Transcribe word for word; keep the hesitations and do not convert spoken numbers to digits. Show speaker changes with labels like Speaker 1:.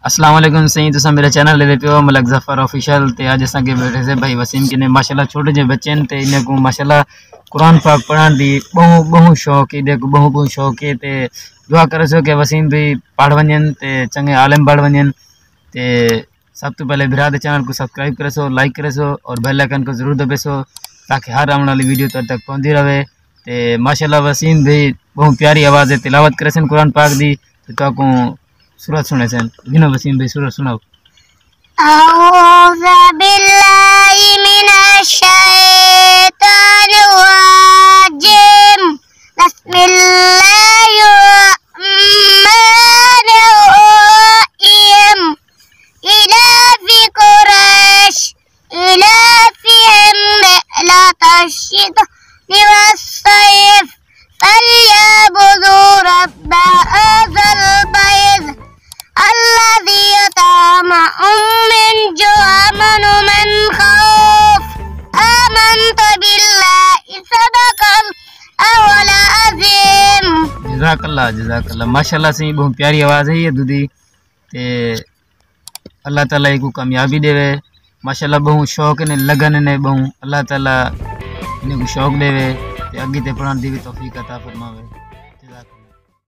Speaker 1: अस्सलाम वालेकुम सही तुसा मेरा चैनल ले पियो मलक जफर ऑफिशियल ते आज असा के बैठे से भाई वसीम के ने माशाल्लाह छोटे जे बच्चे ने ते इन्हें को माशाल्लाह कुरान पाक पढ़ान दी बहु बहु शौक है देखो बहु बहु शौक है ते दुआ करे सो के वसीम भी पढ़ वंजन ते चंगे आलिम बढ़ वंजन ते सब तो पहले बिराद चैनल को सब्सक्राइब करे सो लाइक करे सो और बेल आइकन को जरूर दबे सो ताकि हर आने वाली वीडियो तर तक पहुंचती रहे। ते माशाल्लाह वसीम भी बहुत प्यारी आवाज़ है तिलावत करे सन कुरान पाक दी तो को सूरत सुने सन गिनो वसीम भाई सूरत सुनाओ।
Speaker 2: अऊज़ु बिल्लाहि मिनश शैतानिर रजीम बिस्मिल्लाहिर रहमानिर रहीम इलाफि कुरैश इलाफिहिम रिहलतश शितानि वस्सैफ फलयअबुदू रब्ब हाज़ल बैत الذي يطعمهم من جوع ومن خوف آمنت بالله صدق الله العظيم।
Speaker 1: जज़ाकल्लाह जज़ाकल्लाह माशाल्लाह से बहुत प्यारी आवाज़ है ये दूधी ते अल्लाह ताला को कामयाबी देवे माशाल्लाह बहुत शौक ने लगन ने बहुत अल्लाह ताला इन्हें को शौक देवे ते अगे ते पढ़ाने दी भी तौफीक अता फरमावे।